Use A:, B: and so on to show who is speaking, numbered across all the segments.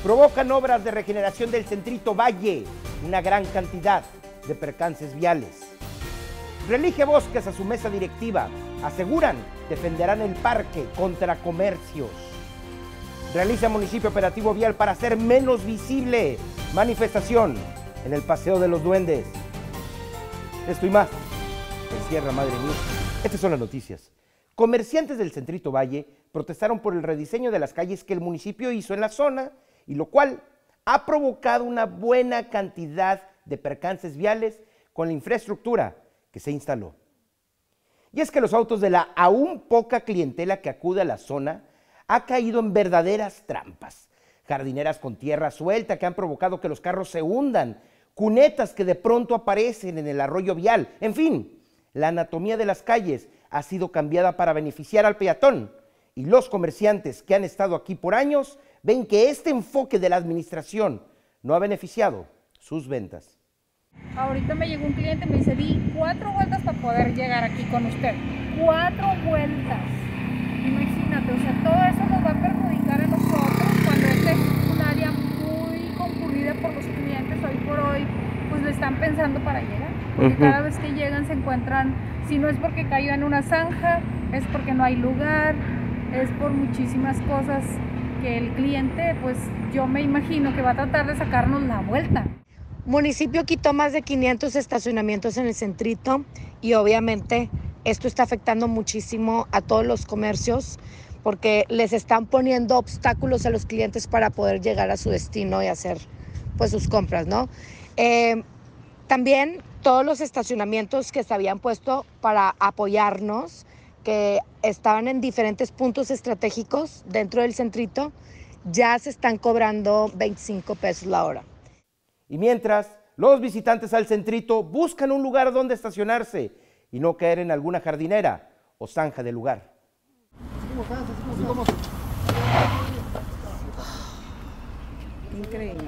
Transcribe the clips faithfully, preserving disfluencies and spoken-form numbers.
A: Provocan obras de regeneración del Centrito Valle, una gran cantidad de percances viales. Reelige Bosques a su mesa directiva, aseguran defenderán el parque contra comercios. Realiza municipio operativo vial para hacer menos visible manifestación en el Paseo de los Duendes. Esto y más en Sierra Madre News. Estas son las noticias. Comerciantes del Centrito Valle protestaron por el rediseño de las calles que el municipio hizo en la zona, y lo cual ha provocado una buena cantidad de percances viales con la infraestructura que se instaló. Y es que los autos de la aún poca clientela que acude a la zona ha caído en verdaderas trampas. Jardineras con tierra suelta que han provocado que los carros se hundan, cunetas que de pronto aparecen en el arroyo vial. En fin, la anatomía de las calles ha sido cambiada para beneficiar al peatón, y los comerciantes que han estado aquí por años ven que este enfoque de la administración no ha beneficiado sus ventas.
B: Ahorita me llegó un cliente y me dice, di cuatro vueltas para poder llegar aquí con usted. Cuatro vueltas. Imagínate, o sea, todo eso nos va a perjudicar a nosotros cuando este es un área muy concurrida por los clientes hoy por hoy, pues lo están pensando para llegar. Porque uh-huh. cada vez que llegan se encuentran, si no es porque cayó en una zanja, es porque no hay lugar, es por muchísimas cosas que el cliente, pues yo me imagino que va a tratar de sacarnos la vuelta.
C: Municipio quitó más de quinientos estacionamientos en el Centrito y obviamente esto está afectando muchísimo a todos los comercios porque les están poniendo obstáculos a los clientes para poder llegar a su destino y hacer pues sus compras, ¿no? Eh, también todos los estacionamientos que se habían puesto para apoyarnos, que estaban en diferentes puntos estratégicos dentro del Centrito, ya se están cobrando veinticinco pesos la hora.
A: Y mientras, los visitantes al Centrito buscan un lugar donde estacionarse y no caer en alguna jardinera o zanja del lugar.
B: Increíble.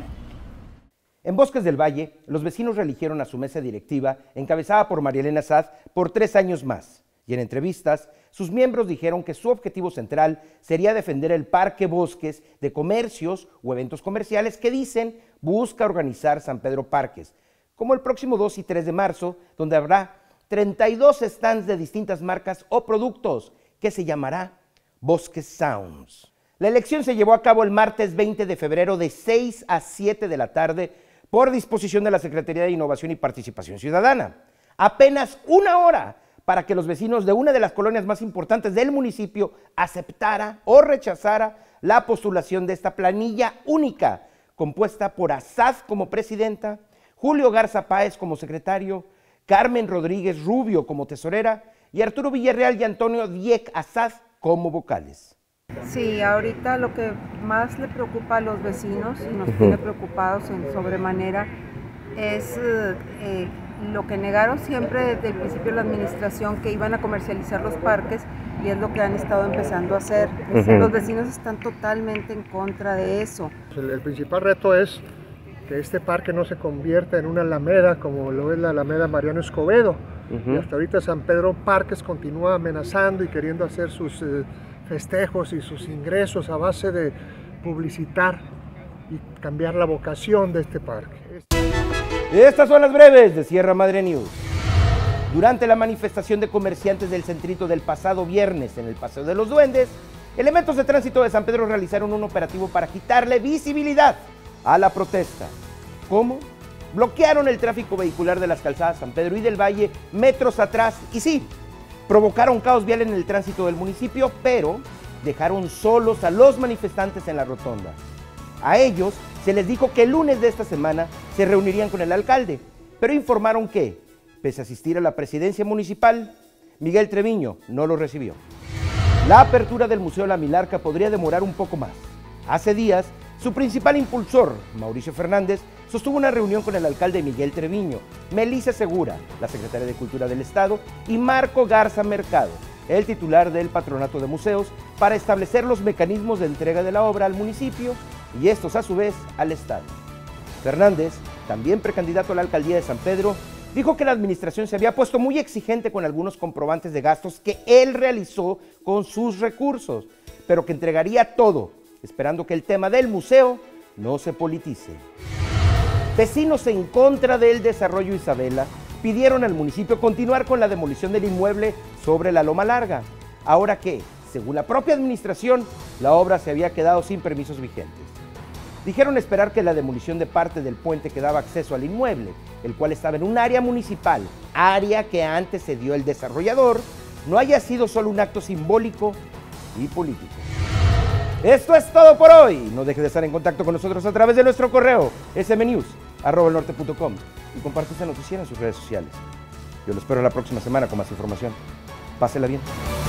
A: En Bosques del Valle, los vecinos reeligieron a su mesa directiva, encabezada por María Elena Saad, por tres años más. Y en entrevistas, sus miembros dijeron que su objetivo central sería defender el Parque Bosques de comercios o eventos comerciales que dicen busca organizar San Pedro Parques, como el próximo dos y tres de marzo, donde habrá treinta y dos stands de distintas marcas o productos, que se llamará Bosques Sounds. La elección se llevó a cabo el martes veinte de febrero de seis a siete de la tarde por disposición de la Secretaría de Innovación y Participación Ciudadana. Apenas una hora para que los vecinos de una de las colonias más importantes del municipio aceptara o rechazara la postulación de esta planilla única, compuesta por Asad como presidenta, Julio Garza Páez como secretario, Carmen Rodríguez Rubio como tesorera y Arturo Villarreal y Antonio Dieck Asad como vocales.
D: Sí, ahorita lo que más le preocupa a los vecinos y nos tiene preocupados en sobremanera es eh, lo que negaron siempre desde el principio de la administración, que iban a comercializar los parques, y es lo que han estado empezando a hacer. Uh-huh. Los vecinos están totalmente en contra de eso.
E: El, el principal reto es que este parque no se convierta en una alameda como lo es la Alameda Mariano Escobedo. Uh-huh. Y hasta ahorita San Pedro Parques continúa amenazando y queriendo hacer sus eh, festejos y sus ingresos a base de publicitar y cambiar la vocación de este parque.
A: Estas son las breves de Sierra Madre News. Durante la manifestación de comerciantes del Centrito del pasado viernes en el Paseo de los Duendes, elementos de tránsito de San Pedro realizaron un operativo para quitarle visibilidad a la protesta. ¿Cómo? Bloquearon el tráfico vehicular de las calzadas San Pedro y del Valle metros atrás y sí, provocaron caos vial en el tránsito del municipio, pero dejaron solos a los manifestantes en la rotonda. A ellos se les dijo que el lunes de esta semana se reunirían con el alcalde, pero informaron que, pese a asistir a la presidencia municipal, Miguel Treviño no lo recibió. La apertura del Museo La Milarca podría demorar un poco más. Hace días, su principal impulsor, Mauricio Fernández, sostuvo una reunión con el alcalde Miguel Treviño, Melissa Segura, la secretaria de Cultura del Estado, y Marco Garza Mercado, el titular del Patronato de Museos, para establecer los mecanismos de entrega de la obra al municipio y estos a su vez al Estado. Fernández, también precandidato a la alcaldía de San Pedro, dijo que la administración se había puesto muy exigente con algunos comprobantes de gastos que él realizó con sus recursos, pero que entregaría todo, esperando que el tema del museo no se politice. Vecinos en contra del desarrollo Isabela pidieron al municipio continuar con la demolición del inmueble sobre la Loma Larga. Ahora que, según la propia administración, la obra se había quedado sin permisos vigentes. Dijeron esperar que la demolición de parte del puente que daba acceso al inmueble, el cual estaba en un área municipal, área que antes cedió el desarrollador, no haya sido solo un acto simbólico y político. Esto es todo por hoy. No deje de estar en contacto con nosotros a través de nuestro correo smnews arroba elnorte punto com y comparte esta noticia en sus redes sociales. Yo lo espero la próxima semana con más información. Pásela bien.